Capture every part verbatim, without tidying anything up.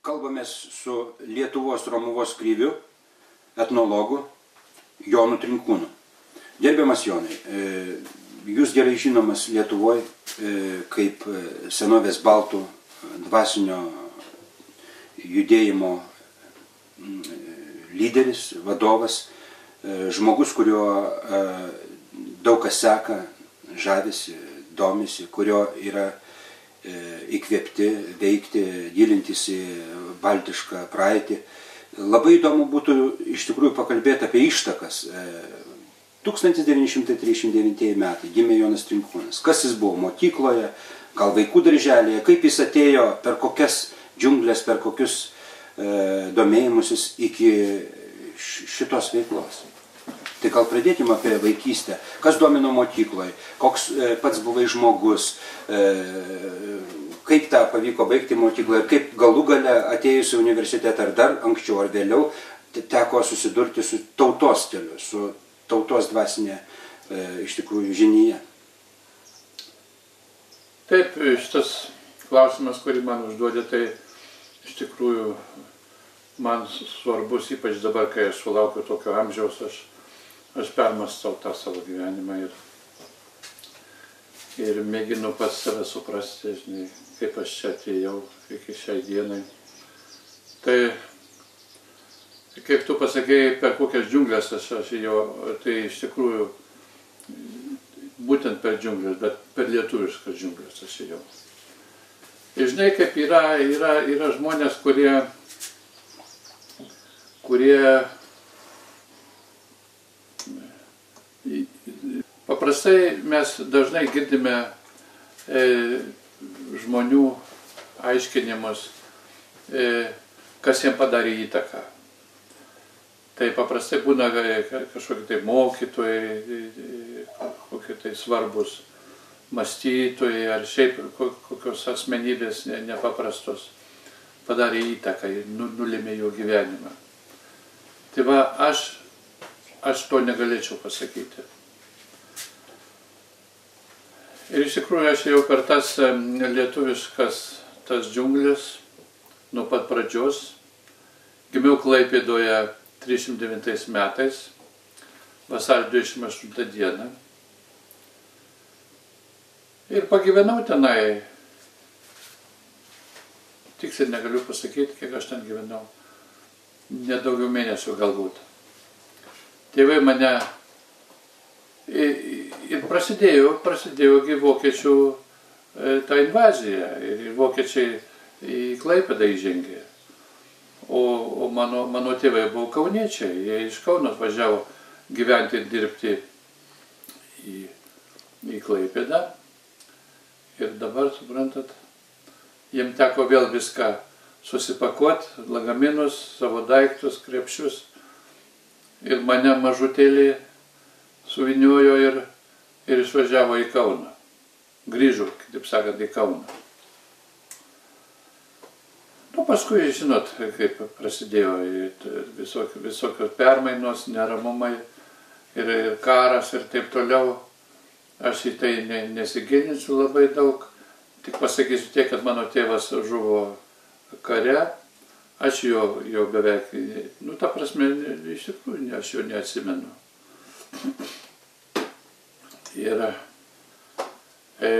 Kalbamės su Lietuvos Romuvos kriviu, etnologu Jonu Trinkūnu. Gerbiamas Jonai, jūs gerai žinomas Lietuvoje kaip senovės baltų dvasinio judėjimo lyderis, vadovas, žmogus, kurio daug kas seka, žavisi, domisi, kurio yra įkvėpti, veikti, gilintis į baltišką praeitį. Labai įdomu būtų iš tikrųjų pakalbėti apie ištakas. tūkstantis devyni šimtai trisdešimt devintieji metai gimė Jonas Trinkūnas. Kas jis buvo mokykloje, gal vaikų darželėje, kaip jis atėjo, per kokias džiunglės, per kokius e, domėjimusis iki šitos veiklos. Tai gal pradėkime apie vaikystę. Kas domino mokykloje, koks e, pats buvai žmogus, e, kaip tą pavyko baigti mokykloje ir kaip galų gale atėjus į universitetą ar dar anksčiau ar vėliau teko susidurti su tautos keliu, su tautos dvasinė e, iš tikrųjų žinyje. Taip, šitas klausimas, kurį man užduodė, tai iš tikrųjų man svarbus, ypač dabar, kai aš sulaukiu tokio amžiaus, aš, aš permastau tą savo gyvenimą ir, ir mėginu pats save suprasti, žinai, kaip aš čia atėjau iki šiai dienai. Tai kaip tu pasakėjai, per kokias džiunglės aš, aš ėjau, tai iš tikrųjų būtent per džiunglės, bet per lietuviškas džiunglės aš ėjau. Ir žinai, kaip yra, yra, yra žmonės, kurie, kurie paprastai mes dažnai girdime e, žmonių aiškinimus, e, kas jiems padarė įtaką. Tai paprastai būna kažkokie tai mokytojai, kokie tai svarbus mąstytojai ar šiaip kokios asmenybės nepaprastos padarė įtaką ir nulėmė jo gyvenimą. Tai va, aš, aš to negalėčiau pasakyti. Ir iš tikrųjų aš jau per tas lietuviškas tas džiunglės nuo pat pradžios. Gimiau Klaipėdoje trisdešimt devintais metais, vasario dvidešimt aštuntą dieną. Ir pagyvenau tenai, tiksliai negaliu pasakyti, kiek aš ten gyvenau, nedaugiau mėnesių galbūt. Tėvai mane, ir prasidėjo, prasidėjo vokiečių ta invazija, ir vokiečiai į Klaipėdą įžengė. O, o mano, mano tėvai buvo kauniečiai, jie iš Kauno atvažiavo gyventi ir dirbti į, į Klaipėdą. Ir dabar, suprantat, jiem teko vėl viską susipakuoti, lagaminus, savo daiktus, krepšius. Ir mane mažutėlį suviniojo ir, ir išvažiavo į Kauną. Grįžo, kitaip sakant, į Kauną. O paskui, žinot, kaip prasidėjo visokios, visokios permainos, neramumai ir, ir karas ir taip toliau. Aš į tai ne, nesigilinsiu labai daug. Tik pasakysiu tiek, kad mano tėvas žuvo kare. Aš jo, jo beveik, nu ta prasme, iš tikrųjų, aš jo neatsimenu. Ir e,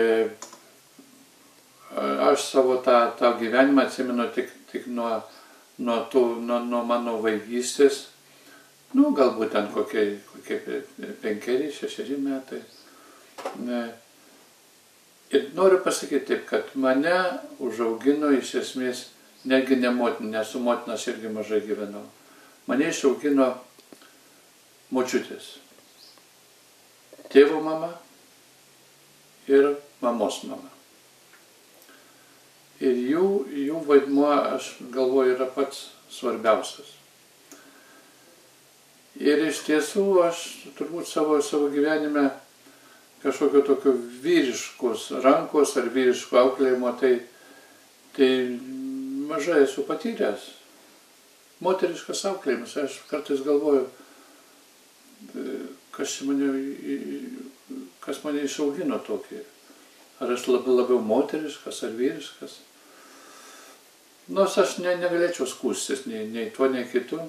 aš savo tą, tą gyvenimą atsimenu tik, tik nuo, nuo, tų, nuo, nuo mano vaikystės, nu, galbūt ten kokie, kokie penkeri, šešeri metai. Ir noriu pasakyti taip, kad mane užaugino iš esmės, negi ne motina, nes su motina aš irgi mažai gyvenau. Mane išaugino močiutės. Tėvo mama ir mamos mama. Ir jų, jų vaidmuo, aš galvoju, yra pats svarbiausias. Ir iš tiesų aš turbūt savo, savo gyvenime kažkokio tokio vyriškos rankos ar vyriško auklėjimo, tai, tai mažai esu patyręs. Moteriškas auklėjimas, aš kartais galvoju, kas mane, kas mane išaugino tokį. Ar aš labiau, labiau moteriškas ar vyriškas. Nors aš ne, negalėčiau skūstis nei, nei tuo, nei kitu.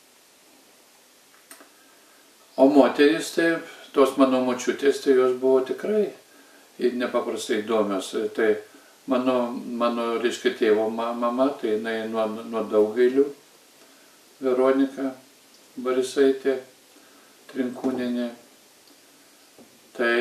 O moterys, tai tos mano močiutės, tai jos buvo tikrai ir nepaprastai įdomios. Tai mano, mano reiškia, tėvo mama, tai jinai nuo, nuo Daugailių, Veronika Barisaitė Trinkūnienė. Tai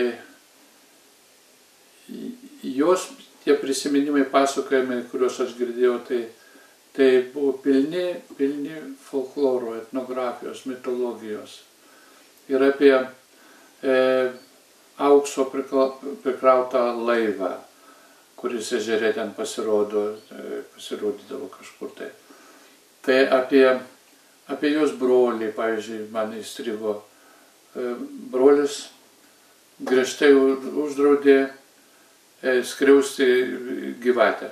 jos tie prisiminimai, pasakojimai, kuriuos aš girdėjau, tai, tai buvo pilni, pilni folkloro, etnografijos, mitologijos. Ir apie e, aukso prikrautą laivą, kuris ežere ten pasirodo, e, pasirodydavo kažkur tai. Tai apie, apie jos brolį, pavyzdžiui, man įstrigo. E, brolis griežtai uždraudė skriausti gyvatę.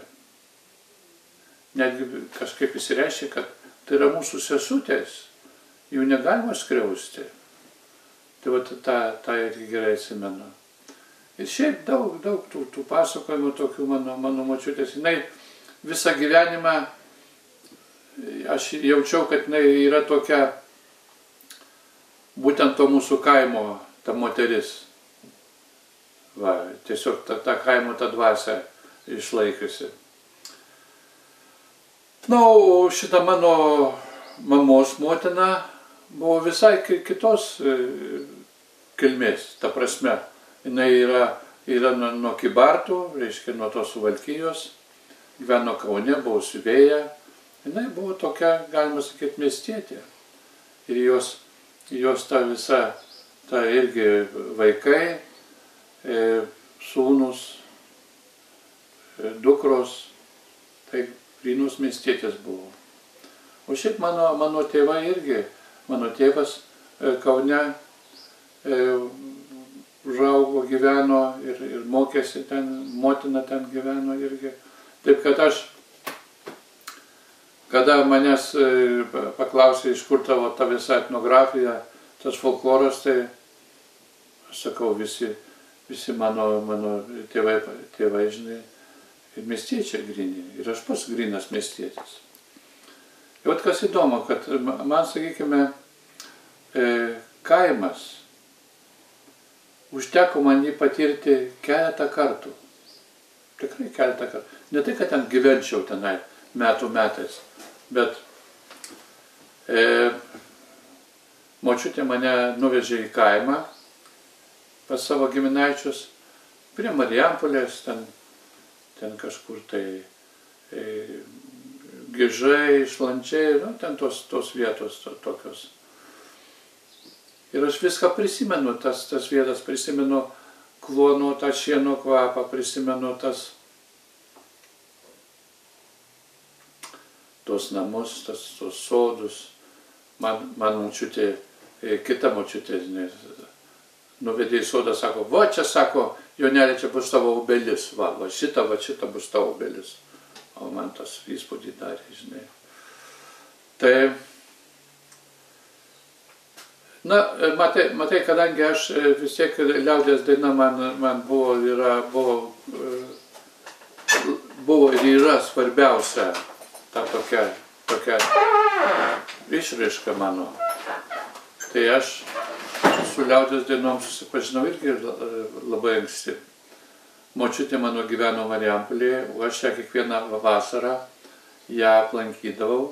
Netgi kažkaip įsireiškė, kad tai yra mūsų sesutės, jų negalima skriausti. Tai va tą, tą irgi gerai atsimenu. Ir šiaip daug, daug tų, tų pasakojimų tokių mano, mano močiutės. Jinai visą gyvenimą, aš jaučiau, kad jinai yra tokia, būtent to mūsų kaimo, ta moteris. Va, tiesiog tą, tą kaimo, tą dvasią išlaikiusi. Na, o šita mano mamos motina buvo visai kitos kilmės, ta prasme. Jinai yra, yra nuo, nuo Kybartų, reiškia nuo tos Suvalkijos, gyveno Kaune, buvo siuvėja. Jinai buvo tokia, galima sakyti, miestietė. Ir jos, jos ta visa, ta irgi vaikai, sūnus, dukros, tai grynus miestietės buvo. O šiaip mano, mano tėvai irgi, mano tėvas Kaune užaugo, gyveno ir, ir mokėsi ten, motina ten gyveno irgi. Taip kad aš, kada manęs paklausė, iš kur tavo ta visa etnografija, tas folkloras, tai aš sakau, visi, Visi mano, mano tėvai, tėvai, žinai, ir miestiečiai gryni. Ir aš pats grynas miestietis. Ir vat kas įdomu, kad man, sakykime, kaimas, užteko man jį patirti keletą kartų. Tikrai keletą kartų. Ne tai, kad ten gyvenčiau tenai metų metais, bet e, močiutė mane nuvežė į kaimą, pas savo giminaičius, prie Marijampolės, ten, ten kažkur tai e, Gižai, Šlančiai, nu, ten tos, tos vietos to, tokios. Ir aš viską prisimenu, tas, tas vietas, prisimenu kluono, tą šieno kvapą, prisimenu tas, tos namus, tas, tos sodus. Man, man močiutė, e, kita močiutė, žinai, nuvedė į sodą, sako, va čia, sako, Jonelė, čia bus tavo obelis, va, va šita, va šita bus tavo obelis. O man tas įspūdį darė, žinai. Tai, na, matai, matai, kadangi aš vis tiek liaudies daina man, man buvo, yra, buvo, buvo ir yra svarbiausia ta tokia, tokia išraiška mano. Tai aš su liaudies dainom susipažinau irgi labai anksti. Močiutė mano gyveno Marijampolėje, o aš ją kiekvieną vasarą ją aplankydavau.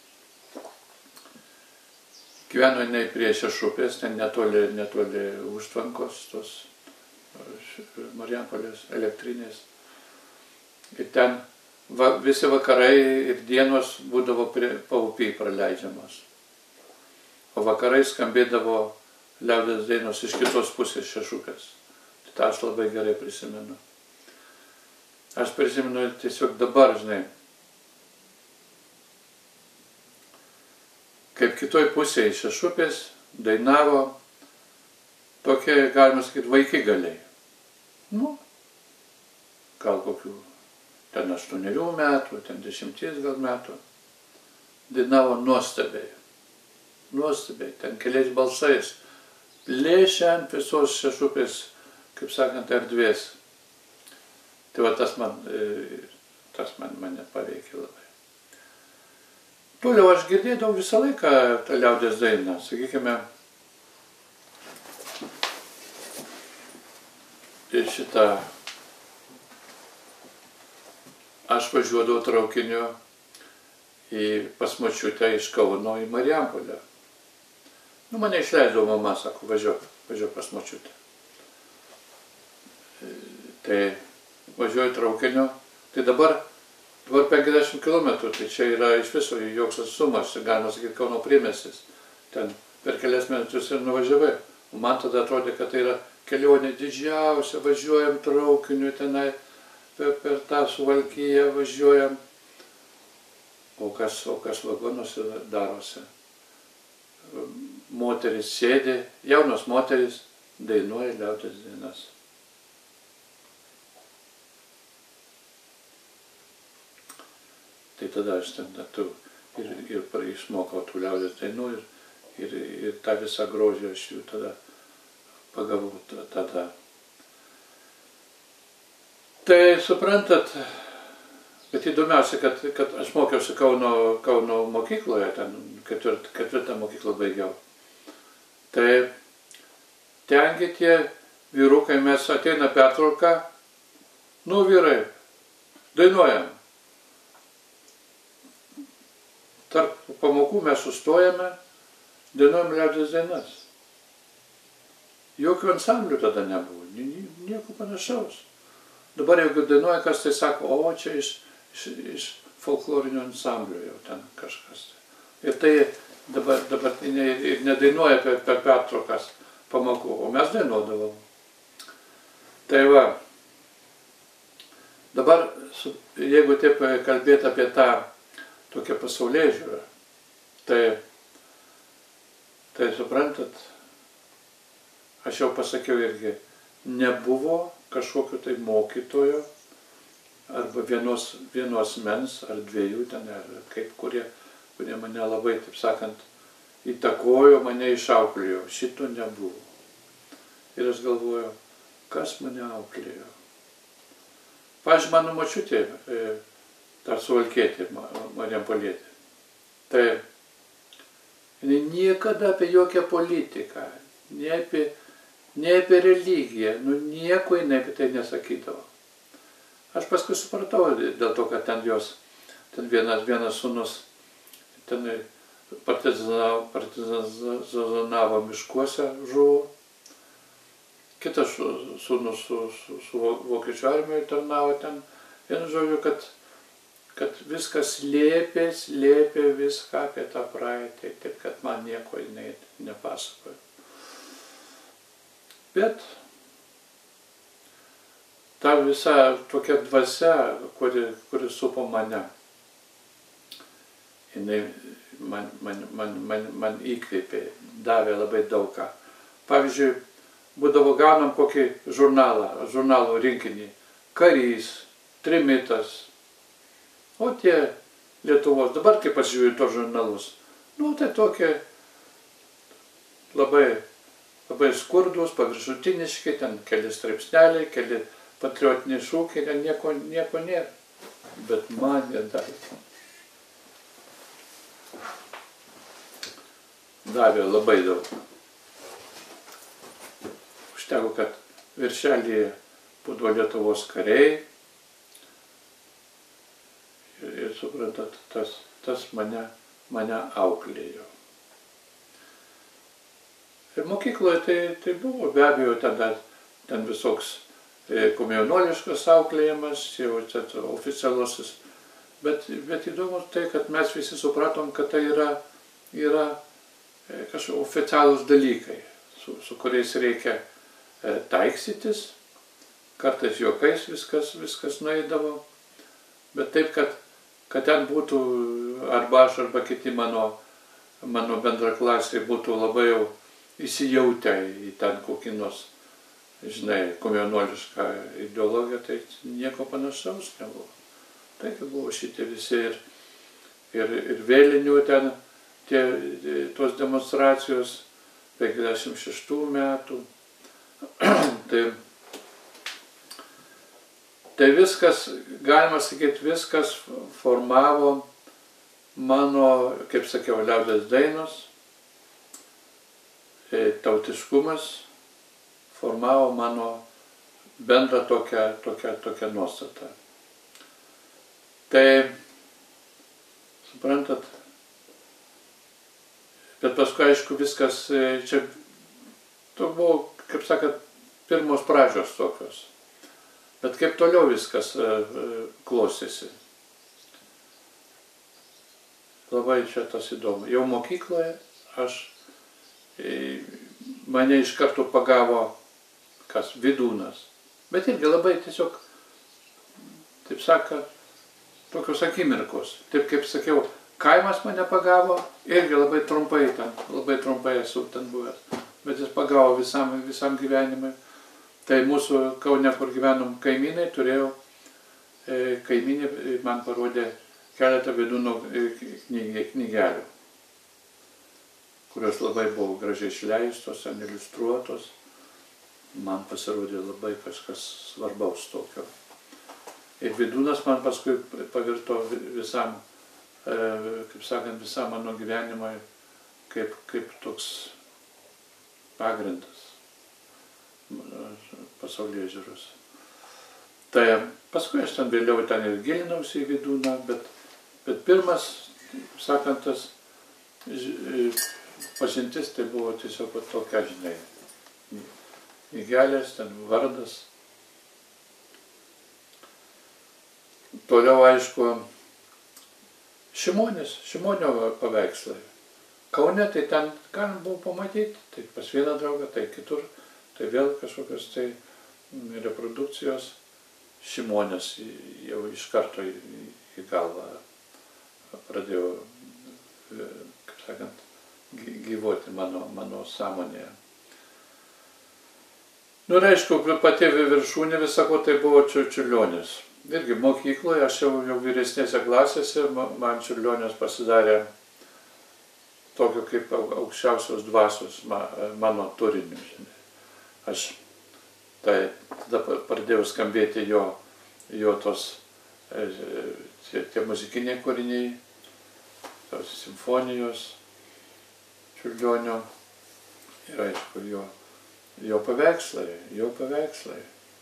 Gyveno jinai prie Šešupės, ten netoli, netoli užtvankos, tos Marijampolės elektrinės. Ir ten va, visi vakarai ir dienos būdavo prie paupy praleidžiamos. O vakarai skambėdavo liaudies dainos iš kitos pusės Šešupės. Tai tą aš labai gerai prisimenu. Aš prisimenu tiesiog dabar, žinai, kaip kitoj pusėje Šešupės dainavo tokie, galima sakyti, vaikigaliai. Nu, gal kokių ten aštuonerių metų, ten dešimties gal metų. Dainavo nuostabiai. Nuostabiai, ten keliais balsais. Plėšia ant visos Šešupės, kaip sakant, erdvės. Tai va tas man, tas man mane paveikė labai. Toliau aš girdėdavau visą laiką tą liaudės dainą, sakykime, ir šitą, aš važiuodavau traukiniu į pas močiutę iš Kauno į Marijampolę. Nu, mane išleisdavo mama, sako, važiuok, važiuok pas močiutę. Tai važiuoju traukiniu, tai dabar, dabar penkiasdešimt kilometrų, tai čia yra iš viso joks atstumas, čia galima sakyti Kauno priemiestis. Ten per kelias minučius ir nuvažiavai. O man tada atrodė, kad tai yra kelionė didžiausia, važiuojam traukiniu tenai, per, per tą Suvalkiją važiuojam. O kas, o kas vagonuose darosi? Moteris sėdi, jaunos moteris dainuoja liaudies dainas. Tai tada aš ten tu, ir, ir išmokau tų liaudies dainų ir, ir, ir tą visą grožį aš jų tada pagavau tada. Tai suprantat, bet įdomiausia, kad, kad aš mokiausi Kauno, Kauno mokykloje, ten ketvirt, ketvirtą mokyklą baigiau. Tai tengi tie vyrukai, mes ateina pertrauka, nu vyrai, dainuojam. Tarp pamokų mes sustojame, dainuojam liaudies dainas. Jokių ansamblių tada nebuvo, nieko panašaus. Dabar jeigu dainuoja, kas tai sako, o čia iš, iš, iš folklorinio ansamblio jau ten kažkas. Ir tai dabar, dabar ir nedainuoja per, per pertraukas pamokų, o mes dainuodavom. Tai va, dabar, jeigu taip kalbėti apie tą tokią pasaulėžiūrą, tai, tai suprantat, aš jau pasakiau irgi, nebuvo kažkokio tai mokytojo, arba vienos, vienos mens, ar dviejų ten, ar kaip, kurie, kurie mane labai, taip sakant, įtakojo, mane išauklėjo. Šito nebuvo. Ir aš galvoju, kas mane auklėjo. Pavyzdžiui, mano močiutė, dar Suvalkietė, Marijampolietė. Tai jinai niekada apie jokią politiką, nei apie, nei apie religiją, nu nieko jinai apie tai nesakydavo. Aš paskui supratau, dėl to, kad ten jos, ten vienas, vienas sūnus, ten partizanavo, partizanavo miškuose, žuvo. Kitas sūnus su, su, su vokiečių armijoje tarnavo ten. Vienu žodžiu, kad kad viskas slėpė, slėpė viską apie tą praeitį, taip kad man nieko jinai nepasakojo. Bet ta visa tokia dvasia, kuri, kuri supo mane, jinai man, man, man, man, man įkvėpė, davė labai daug ką. Pavyzdžiui, būdavo gaunam kokį žurnalą, žurnalų rinkinį, Karys, Trimitas. O tie Lietuvos, dabar kai pasižiūrėjau tos žurnalus, nu tai tokie labai, labai skurdus, paviršutiniški, ten keli straipsneliai, keli patriotiniai šūkiai, ten nieko, nieko nėra. Bet man jie davė. Davė labai daug. Užteko, kad viršelyje būdavo Lietuvos kariai. Ir, ir suprantat, tas, tas mane, mane auklėjo. Ir mokykloje tai, tai buvo, be abejo, tada, ten visoks e, komjaunuoliškas auklėjimas, jau čia oficialusis. Bet, bet įdomu tai, kad mes visi supratom, kad tai yra, yra e, kažkokie oficialūs dalykai, su, su kuriais reikia e, taiksytis. Kartais juokais viskas, viskas nueidavo. Bet taip, kad kad ten būtų arba aš, arba kiti mano, mano bendraklasiai būtų labai jau įsijautę į ten kokį nors, žinai, komjaunuolišką ideologiją, tai nieko panašaus nebuvo. Tai buvo šitie visi ir, ir, ir vėlinių ten, tie, tos demonstracijos penkiasdešimt šeštų metų. tai Tai viskas, galima sakyti, viskas formavo mano, kaip sakiau, liaudės dainos, tautiškumas formavo mano bendrą tokią, tokią, tokią nuostatą. Tai, suprantat, bet paskui, aišku, viskas čia, to buvo, kaip sakant, pirmos pradžios tokios. Bet kaip toliau viskas klostėsi. Labai čia tas įdomu. Jau mokykloje aš, mane iš karto pagavo kas, Vydūnas. Bet irgi labai tiesiog, taip sakant, tokios akimirkos. Taip kaip sakiau, kaimas mane pagavo, irgi labai trumpai ten, labai trumpai esu ten buvęs. Bet jis pagavo visam, visam gyvenimui. Tai mūsų Kaune, kur gyvenom kaimynai, turėjau, e, kaimynė man parodė keletą Vydūno knygelių, kurios labai buvo gražiai išleistos, iliustruotos. Man pasirodė labai kažkas svarbaus tokio. Ir Vydūnas man paskui pavirto visam, e, kaip sakant, visam mano gyvenimui kaip, kaip toks pagrindas pasaulyje žiūros. Tai paskui aš ten vėliau ten ir gilinausi į Vydūną, bet, bet pirmas, kaip sakant, tas pažintis tai buvo tiesiog tokia, žinai, knygelės, ten vardas. Toliau, aišku, Šimonės, Šimonio paveikslai. Kaune tai ten galim buvo pamatyti, tai pas vieną draugą, tai kitur, tai vėl kažkokios tai reprodukcijos. Šimonės jau iš karto į, į galvą pradėjo, kaip sakant, gyvuoti mano, mano sąmonėje. Nu ir aišku, pati viršūnė visako tai buvo Čiurlionis. Irgi mokykloje, aš jau, jau vyresnėse klasėse, man Čiurlionis pasidarė tokio kaip aukščiausios dvasios mano turiniu. Aš tai tada pradėjau skambėti jo, jo tos, tie, tie muzikiniai kūriniai, tos simfonijos Čiurlionio ir aišku jo, jo paveikslai, jo paveikslai.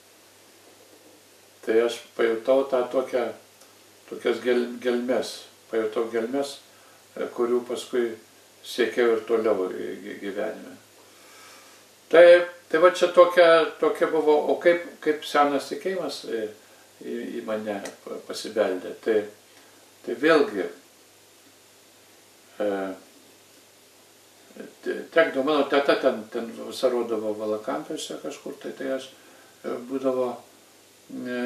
Tai aš pajutau tą tokią, tokias gel, gelmes, pajutau gelmes, kurių paskui siekiau ir toliau gyvenime. Tai, tai va čia tokia, tokia buvo, o kaip, kaip senas tikėjimas į, į mane pasibeldė. Tai, tai vėlgi, e, tekdavo, mano teta ten, ten vasarodavo Valakampiuose kažkur, tai, tai aš būdavo, e,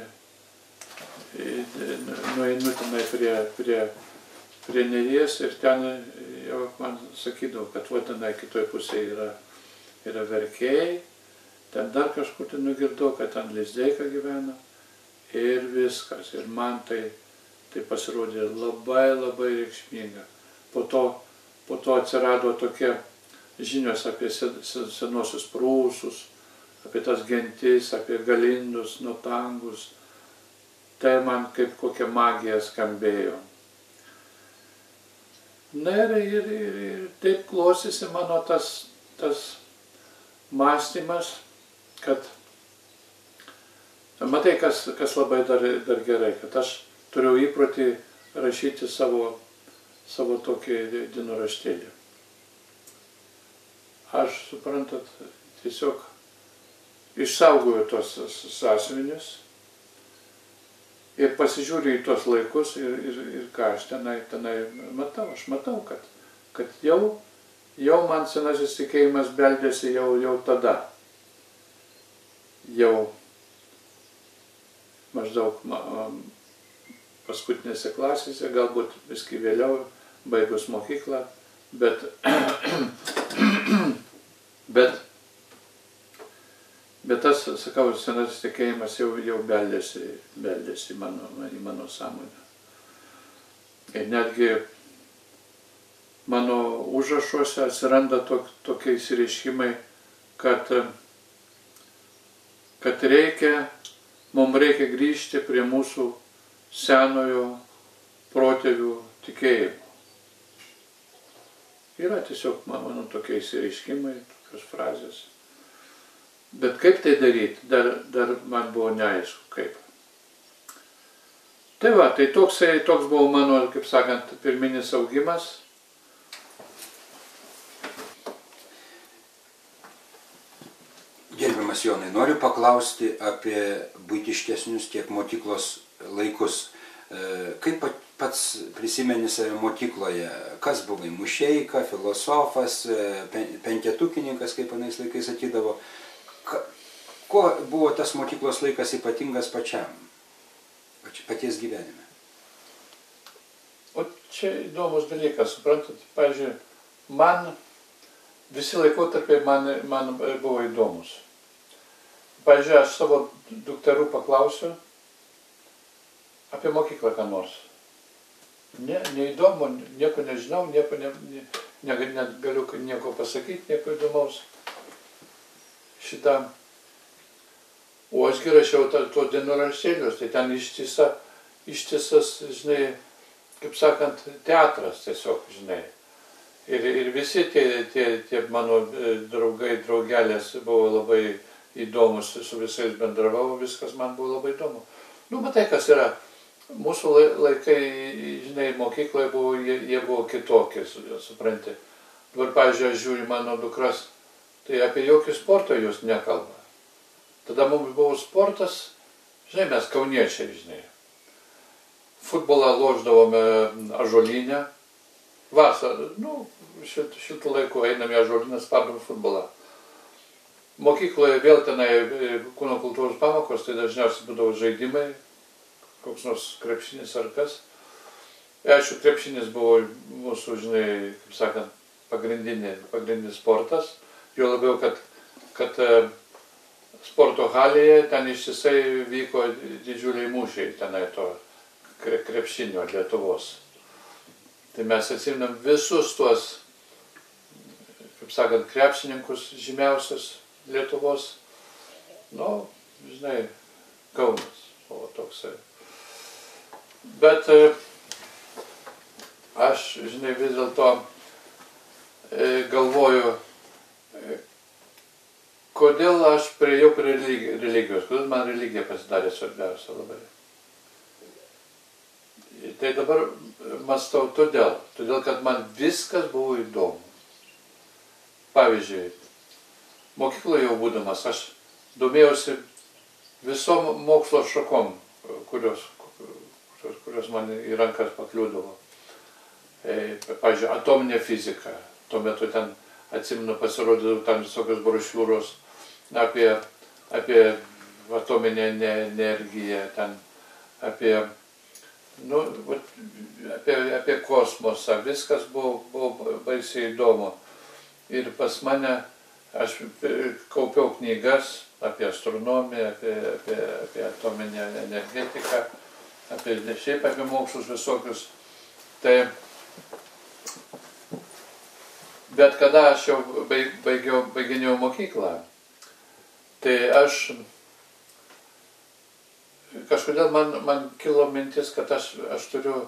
nueinu tenai prie, prie, prie Neries ir ten jau man sakydavo, kad va tenai kitoj pusėje yra, yra verkėjai, ten dar kažkur tai nugirdau, kad ten Lizdeika gyvena ir viskas. Ir man tai, tai pasirodė labai labai reikšminga. Po to, po to atsirado tokie žinios apie senosius prūsus, apie tas gentis, apie galindus, notangus. Tai man kaip kokia magija skambėjo. Na ir, ir, ir, ir taip klostėsi mano tas, tas mąstymas, kad, matai, kas, kas labai dar, dar gerai, kad aš turėjau įprotį rašyti savo, savo tokį dienoraštėlį. Aš, suprantat, tiesiog išsaugojau tos sąsiuvinius ir pasižiūriu į tos laikus ir, ir, ir ką aš tenai, tenai matau. Aš matau, kad, kad jau, jau man senasis tikėjimas beldėsi jau, jau tada. Jau maždaug paskutinėse klasėse, galbūt viskai vėliau, baigus mokyklą, bet, bet, bet tas, sakau, senasis tikėjimas jau, jau beldėsi, beldėsi į mano, į mano sąmonę. Ir netgi mano užrašuose atsiranda tok, tokie įsireiškimai, kad, kad reikia, mums reikia grįžti prie mūsų senojo protėvių tikėjimo. Yra tiesiog mano tokie įsireiškimai, tokios frazės. Bet kaip tai daryti, dar, dar man buvo neaišku kaip. Tai va, tai toks, toks buvo mano, kaip sakant, pirminis augimas. Gerbiamas Jonai, noriu paklausti apie buitiškesnius tiek mokyklos laikus. Kaip pats prisimeni save mokykloje? Kas buvai? Mušeika, filosofas, penketukininkas, kaip anais laikais sakydavo. Kuo buvo tas mokyklos laikas ypatingas pačiam? Paties gyvenime? O čia įdomus dalykas, suprantat? Pavyzdžiui, man visi laikotarpiai man, man buvo įdomus. Pavyzdžiui, aš savo dukterų paklausiu apie mokyklą ką nors. Ne, neįdomu, nieko nežinau, nieko ne, ne, ne, net galiu nieko pasakyti, nieko įdomaus šitam. O ašgi rašiau tuos dienoraštėlius, tai ten ištisa, ištisas, žinai, kaip sakant, teatras tiesiog, žinai. Ir, ir visi tie, tie, tie mano draugai, draugelės buvo labai įdomus, su visais bendravau, viskas man buvo labai įdomu. Nu, matai, kas yra, mūsų laikai, žinai, mokykloje buvo, jie, jie buvo kitokie, supranti. Dabar, pavyzdžiui, aš žiūriu mano dukras, tai apie jokį sportą jūs nekalba. Tada mums buvo sportas, žinai, mes kauniečiai, žinai. Futbolą lošdavome Ąžuolyne. Vasarą, nu, šit, šitų laikų einame į Ąžuolyną, spardom futbolą. Mokykloje vėl tenai kūno kultūros pamokos, tai dažniausiai būdavo žaidimai, koks nors krepšinis ar kas. Aišku, krepšinis buvo mūsų, žinai, kaip sakant, pagrindinis, pagrindinis sportas. Jo labiau, kad, kad sporto halėje ten ištisai vyko didžiuliai mūšiai tenai to krepšinio Lietuvos. Tai mes atsiminam visus tuos, kaip sakant, krepšininkus žymiausius Lietuvos. Nu, žinai, Kaunas buvo toksai. Bet aš, žinai, vis dėlto galvoju, kodėl aš priėjau prie religijos, kodėl man religija pasidarė svarbiausia labai. Tai dabar mąstau todėl, todėl kad man viskas buvo įdomu. Pavyzdžiui, mokykloje jau būdamas aš domėjausi visom mokslo šakom, kurios, kurios, kurios man į rankas pakliūdavo. Pavyzdžiui, atominė fizika. Tuo metu ten, atsimenu, pasirodydavo tam visokios brošiūros apie, apie atominę energiją, ten, apie, nu, apie, apie kosmosą. Viskas buvo, buvo baisiai įdomu. Ir pas mane, aš kaupiau knygas apie astronomiją, apie, apie, apie atominę energetiką, apie, šiaip apie mokslus visokius. Tai, bet kada aš jau baigiau, baiginėjau mokyklą, tai aš kažkodėl man, man kilo mintis, kad aš, aš turiu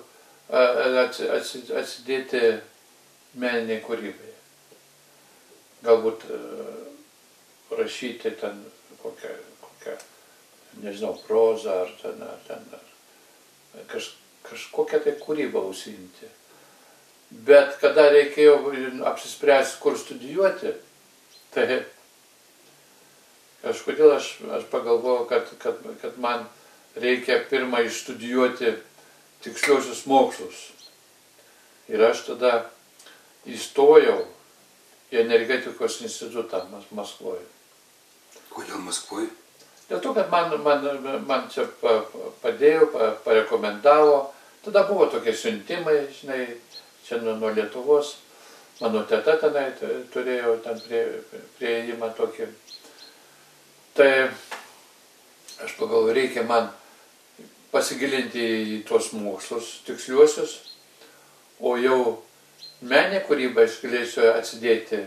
atsidėti meniniai kūrybai. Galbūt rašyti ten kokią, kokią nežinau, prozą ar ten, ar ten ar kaž, kažkokią tai kūrybą užsiimti. Bet kada reikėjo apsispręsti, kur studijuoti, tai kažkodėl aš, aš pagalvojau, kad, kad, kad man reikia pirmą išstudijuoti tiksliuosius mokslus. Ir aš tada įstojau į energetikos institutą Maskvoje. Kodėl Maskvoje? Dėl to, kad man, man, man čia padėjo, parekomendavo. Tada buvo tokie siuntimai, žinai, čia nuo, nuo Lietuvos. Mano teta tenai turėjo ten prie, prieėjimą tokį. Tai aš pagalvoju, reikia man pasigilinti į tuos mokslus tiksliuosius, o jau meninę kūrybą aš galėsiu atsidėti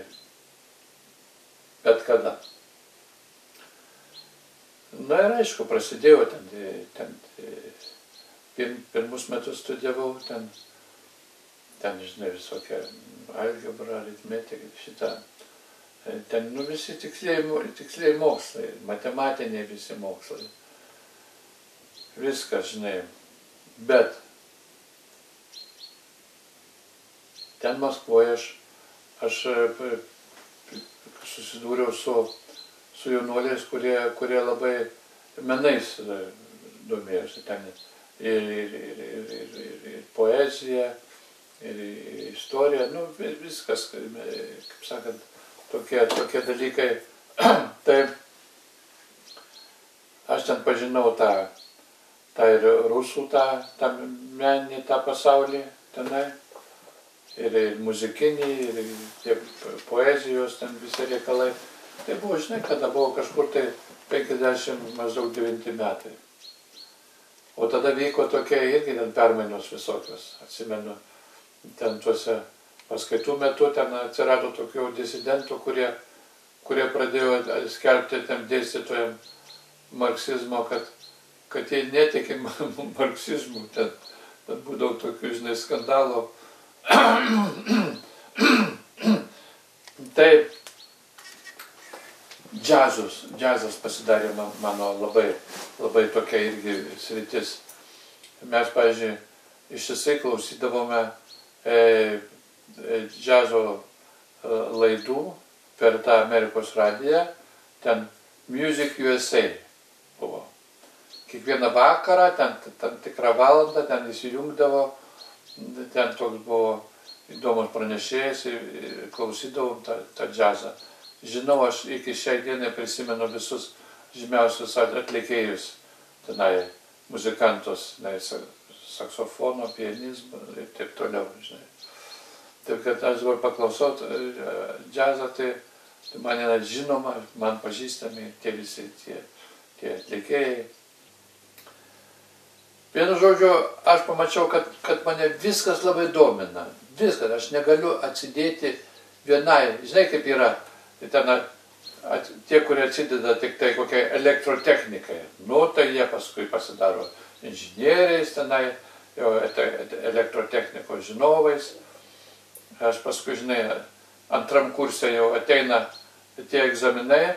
bet kada. Na ir aišku, prasidėjau ten, ten pir, pirmus metus studijavau ten ten, žinai, visokia algebra, aritmetika, šitą. Ten, nu, visi tiksliai, tiksliai mokslai, matematiniai visi mokslai. Viskas, žinai. Bet ten Maskvoje aš, aš susidūriau su, su jaunuoliais, kurie, kurie labai menais domėjosi ten. Ir, ir, ir, ir, ir, ir, ir poezija, ir, ir istorija, nu, viskas, kaip sakant, tokie, tokie dalykai. Tai aš ten pažinau tą, tą ir rusų, tą, tą meninį, tą pasaulį tenai. Ir, ir muzikinį, ir tie poezijos, ten visi reikalai. Tai buvo, žinai, kada buvo kažkur tai penkiasdešimt maždaug devinti metai. O tada vyko tokie irgi ten permainos visokios, atsimenu, ten tuose paskaitų metu ten atsirado tokių disidentų, kurie, kurie pradėjo skelbti ten dėstytojam marksizmo, kad, kad jie netiki marksizmų, ten, ten būdavo tokių, žinai, skandalų. Tai džiazus, džiazas pasidarė mano labai, labai tokia irgi sritis. Mes, pavyzdžiui, ištisai klausydavome e, e, džiazo e, laidų per tą Amerikos radiją, ten Music U S A buvo. Kiekvieną vakarą, ten tam tikrą valandą, ten įsijungdavo, ten toks buvo įdomus pranešėjas ir, ir klausydavom tą, tą džiazą. Žinau, aš iki šiai dienai prisimenu visus žymiausius atlikėjus, tenai muzikantus, tenai saksofono, pianizmo ir taip toliau, žinai. Taip, kad aš dabar paklausau džiazą, tai, tai man yra žinoma, man pažįstami tie visi tie, tie atlikėjai. Vienu žodžiu, aš pamačiau, kad, kad mane viskas labai domina. Viskas, aš negaliu atsidėti vienai. Žinai, kaip yra ten at, tie, kurie atsideda tik tai kokiai elektrotechnikai. Nu, tai jie paskui pasidaro inžinieriais tenai, jau elektrotechnikos žinovais. Aš paskui, žinai, antram kurse jau ateina tie egzaminai,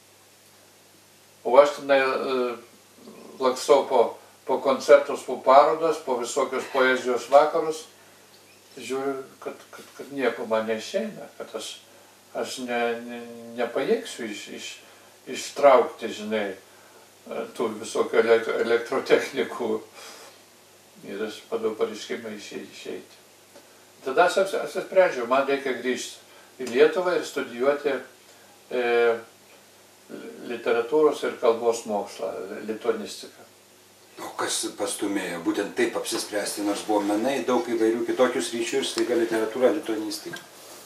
o aš tenai lakstau po po koncertus, po parodas, po visokius poezijos vakarus, žiūriu, kad, kad, kad nieko man neišeina, kad aš, aš ne, ne, nepajėgsiu iš, iš, ištraukti, žinai, tų visokių elektro, elektrotechnikų. Ir aš padau pareiškimą išeiti. Tada aš apsisprendžiau, man reikia grįžti į Lietuvą ir studijuoti e, literatūros ir kalbos mokslą, lituanistiką. O kas pastumėjo būtent taip apsispręsti, nors buvo menai, daug įvairių kitokių sričių ir staiga literatūra, lituanistika.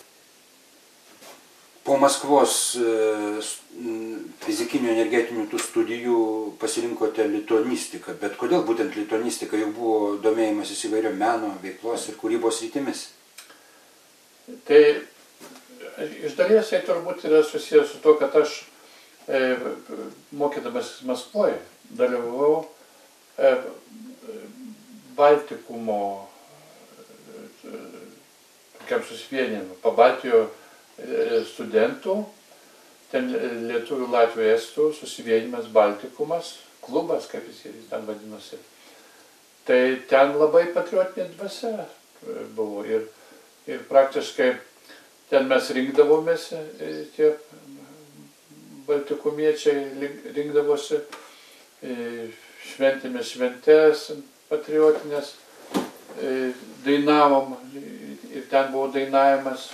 Po Maskvos fizikinių energetinių tų studijų pasirinkote lituanistiką, bet kodėl būtent lituanistika, jau buvo domėjimasis įvairio meno, veiklos ir kūrybos rytimis? Tai iš dalies tai turbūt yra susijęs su to, kad aš e, mokydamas Maskvoje dalyvavau Baltikumo tokiam susivienimui, Pabaltijo studentų, ten lietuvių, latvių, estų susivienimas Baltikumas, klubas, kaip jis ten vadinosi. Tai ten labai patriotinė dvasia buvo ir, ir praktiškai ten mes rinkdavomės, tie baltikumiečiai rinkdavosi, šventėmės šventės patriotinės, dainavom ir ten buvo dainavimas.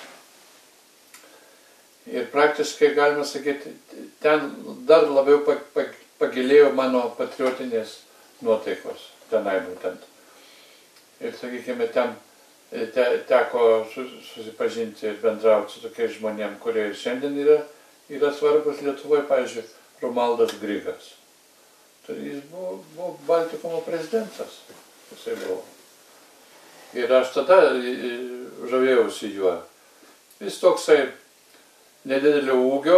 Ir praktiškai, galima sakyti, ten dar labiau pagilėjo mano patriotinės nuotaikos, tenai būtent. Ir, sakykime, ten te, teko susipažinti ir bendrauti su tokiais žmonėm, kurie šiandien yra, yra svarbus Lietuvoje, pavyzdžiui, Romualdas Grigas. Tai jis buvo, buvo Baltikumo prezidentas, jisai buvo. Ir aš tada žavėjausi juo. Jis toksai nedidelio ūgio,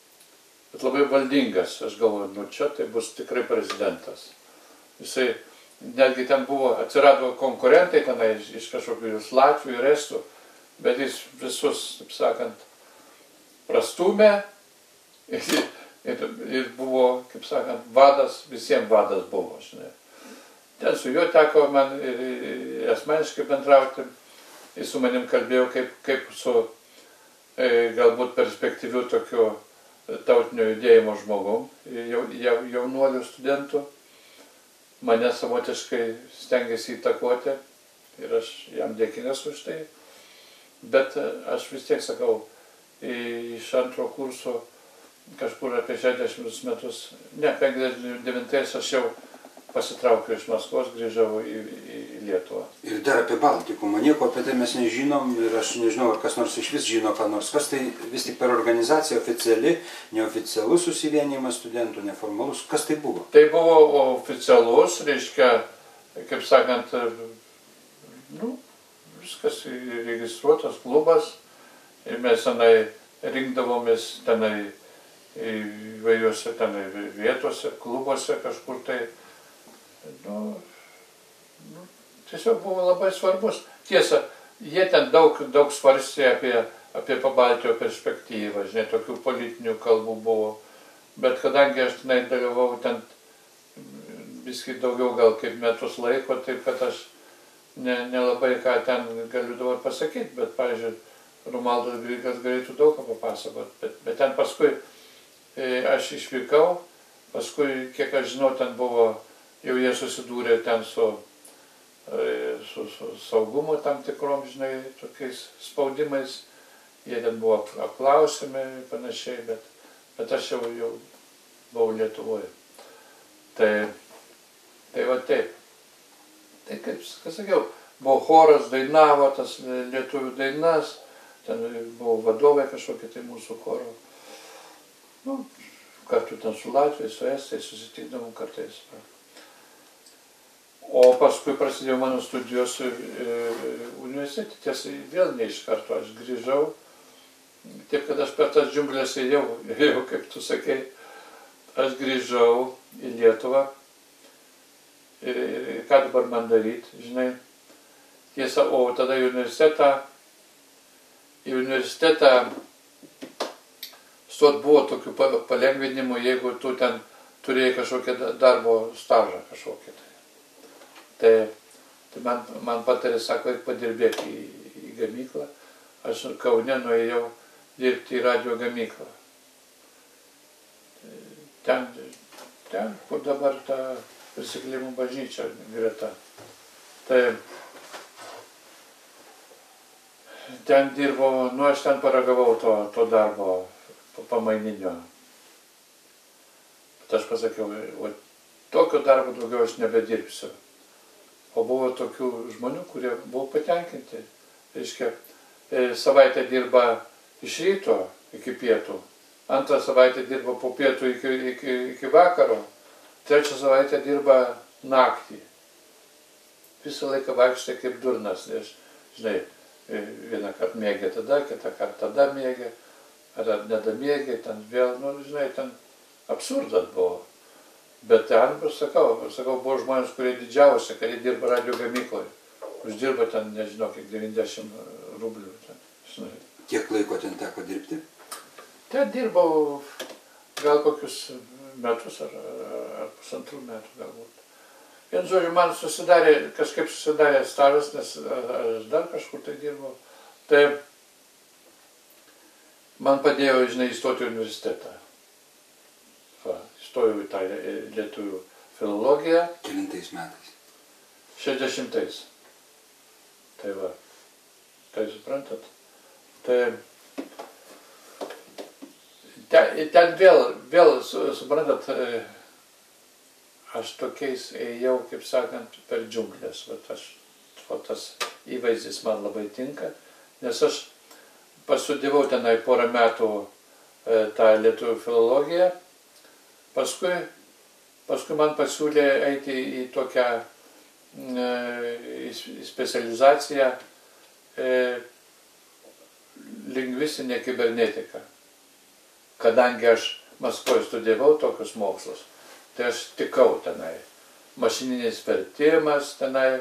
bet labai valdingas. Aš galvoju, nu čia tai bus tikrai prezidentas. Jisai netgi ten buvo, atsirado konkurentai tenai iš kažkokių iš Latvių ir Estų, bet jis visus, taip sakant, prastumė ir, ir, ir buvo, kaip sakant, vadas, visiems vadas buvo, žinai. Ten su juo teko man ir, ir asmeniškai bendrauti, jis su manim kalbėjo kaip, kaip su e, galbūt perspektyviu tokiu tautinio judėjimo žmogum, jau, jau, jaunuolių studentų. Mane savotiškai stengiasi įtakoti ir aš jam dėkingas už tai. Bet aš vis tiek sakau, iš antro kurso kažkur apie šešiasdešimt metus, ne, penkiasdešimt devintais aš jau pasitraukiau iš Maskvos, grįžau į, į, į Lietuvą. Ir dar apie Baltikumą, nieko apie tai mes nežinom ir aš nežinau, ar kas nors iš vis žino, ką nors, kas tai vis tik per organizacija oficiali, neoficialus susivienijimas studentų, neformalus, kas tai buvo? Tai buvo oficialus, reiškia, kaip sakant, nu, viskas registruotas klubas ir mes tenai rinkdavomės tenai įvairiuose tenai vietose, klubuose kažkur tai. Nu, nu, tiesiog buvo labai svarbus. Tiesa, jie ten daug, daug svarstė apie, apie Pabaltijo perspektyvą, žinai, tokių politinių kalbų buvo. Bet kadangi aš tenai dalyvau ten viskai daugiau gal kaip metus laiko, taip kad aš ne, nelabai ką ten galiu dabar pasakyti, bet, pavyzdžiui, Romualdas Grigas galėtų daug ką papasakoti. Bet, bet ten paskui e, aš išvykau, paskui, kiek aš žinau, ten buvo jau jie susidūrė ten su, su, su saugumo tam tikrom, žinai, tokiais spaudimais. Jie ten buvo apklausiami ir panašiai, bet, bet aš jau, jau buvau Lietuvoje. Tai, tai va taip. Tai kaip, kas sakiau, buvo choras, dainavo tas lietuvių dainas, ten buvo vadovai kažkokie tai mūsų choro. Nu, kartu ten su Latvijais, su Estais susitikdavom kartais. O paskui prasidėjo mano studijos universitete, tiesa, vėl ne iš karto aš grįžau, taip kad aš per tas džiunglės ėjau, jau kaip tu sakei, aš grįžau į Lietuvą ir, ir ką dabar man daryti, žinai. Tiesa, o tada į universitetą, į universitetą stot buvo tokių palengvinimų, jeigu tu ten turėjai kažkokią darbo stažą kažkokią. Tai, tai man, man patarė, sako, padirbėti į, į gamyklą. Aš Kaune nuėjau dirbti į radio gamyklą. Ten, ten, kur dabar ta Prisikėlimo bažnyčia greta. Tai ten dirbau, nu aš ten paragavau to, to darbo pamaininio. Bet aš pasakiau, o tokio darbo daugiau aš nebedirbsiu. O buvo tokių žmonių, kurie buvo patenkinti. Reiškia, savaitę dirba iš ryto iki pietų, antrą savaitę dirba po pietų iki, iki, iki vakaro, trečią savaitę dirba naktį. Visą laiką vaikštai kaip durnas, nes, žinai, vieną kartą mėgė tada, kitą kartą tada mėgė, ar nedamėgė, ten vėl, nu, žinai, ten absurdas buvo. Bet ten, sakau, sakau, buvo žmonės, kurie didžiausi, kad jie dirba radio gamykloje. Uždirba ten, nežinau, kiek devyniasdešimt rublių. Ten, žinai. Kiek laiko ten teko dirbti? Ten dirbau gal kokius metus ar, ar pusantrų metų galbūt. Vien žodžiu, man susidarė, kažkaip susidarė stažas, nes aš dar kažkur tai dirbau. Tai man padėjo, žinai, įstoti į universitetą. Va, įstojau į tą lietuvių filologiją. Kelintais metais? šešiasdešimtais. Tai va, tai suprantat. Tai ten, ten vėl, vėl, suprantat, aš tokiais ėjau, kaip sakant, per džiunglės. Va, aš, va, tas įvaizdis man labai tinka, nes aš pastudijavau tenai porą metų e, tą lietuvių filologiją. Paskui, paskui man pasiūlė eiti į tokią e, į specializaciją e, lingvistinė kibernetika. Kadangi aš Maskvoje studijavau tokius mokslus, tai aš tikau tenai. mašininis vertimas tenai.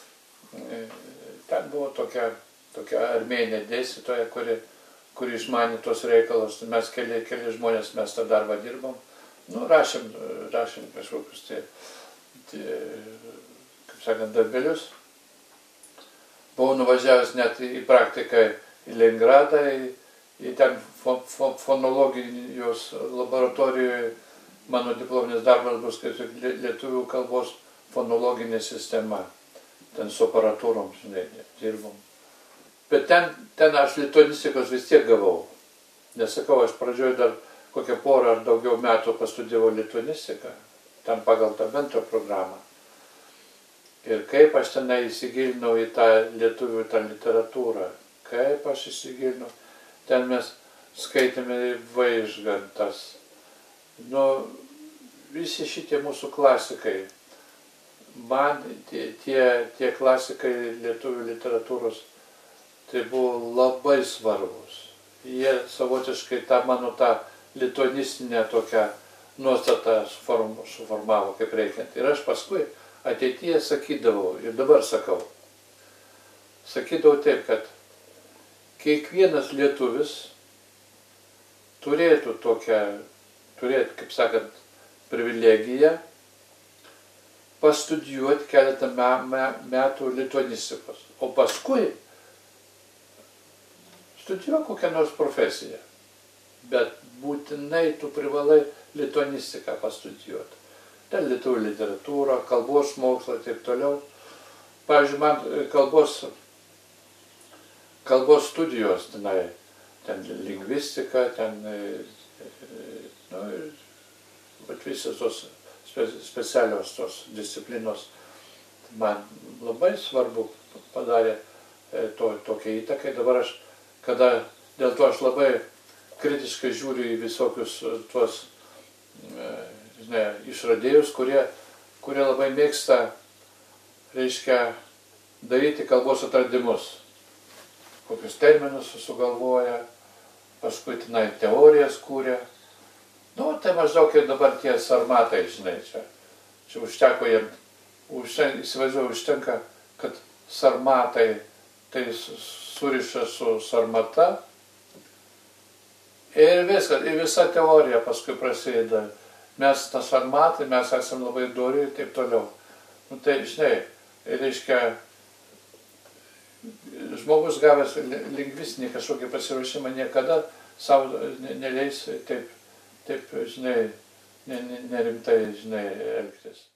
Ten buvo tokia, tokia armėnė dėstytoja, kuri, kuri išmanė tos reikalus. Mes keli, keli žmonės, mes tą darbą dirbom. Nu, rašėm, rašėm kažkokius tie, tie, kaip sakant, darbelius. Buvau nuvažiavęs net į praktiką į Leningradą, į, į ten fonologijos laboratorijoje. Mano diplominis darbas bus kaip lietuvių kalbos fonologinė sistema. Ten su aparatūrom, žinai, dirbom. Bet ten, ten aš lituanistikos vis tiek gavau. Nesakau, aš pradžioje dar kokią porą ar daugiau metų pastudijavau lituanistiką, ten pagal tą bendrą programą. Ir kaip aš tenai įsigilinau į tą lietuvių tą literatūrą, kaip aš įsigilinau, ten mes skaitėme Vaižgantas. Nu, visi šitie mūsų klasikai, man tie, tie, tie klasikai lietuvių literatūros, tai buvo labai svarbus. Jie savotiškai tą mano tą lituanistinę tokią nuostatą suform, suformavo kaip reikiant. Ir aš paskui ateityje sakydavau, ir dabar sakau, sakydavau taip, kad kiekvienas lietuvis turėtų tokią, turėtų, kaip sakant, privilegiją pastudijuoti keletą me, me, metų lituanistikos. O paskui studijuoti kokią nors profesiją. Bet būtinai tu privalai lituanistiką pastudijuoti. Ten lietuvių literatūra, kalbos mokslo ir taip toliau. Pavyzdžiui, man kalbos, kalbos studijos, tenai, ten lingvistika, ten, nu, bet visos tos specialios tos disciplinos man labai svarbu padarė to, tokią įtaką. Dabar aš, kada dėl to aš labai kritiškai žiūriu į visokius tuos, žinai, išradėjus, kurie, kurie labai mėgsta, reiškia, daryti kalbos atradimus. Kokius terminus sugalvoja, paskui tenai teorijas kūrė. Nu, tai maždaug ir dabar tie sarmatai, žinai, čia, čia užteko jiem, užten, įsivaizduoju, užtenka, kad sarmatai tai suriša su sarmata ir viskas, ir visa teorija paskui prasideda. Mes tą sarmatai, mes esame labai dori ir taip toliau. Nu, tai, žinai, reiškia, žmogus gavęs lingvistinį kažkokį pasiruošimą niekada savo neleis taip, taip, žinai, nerimtai, žinai, elgtis.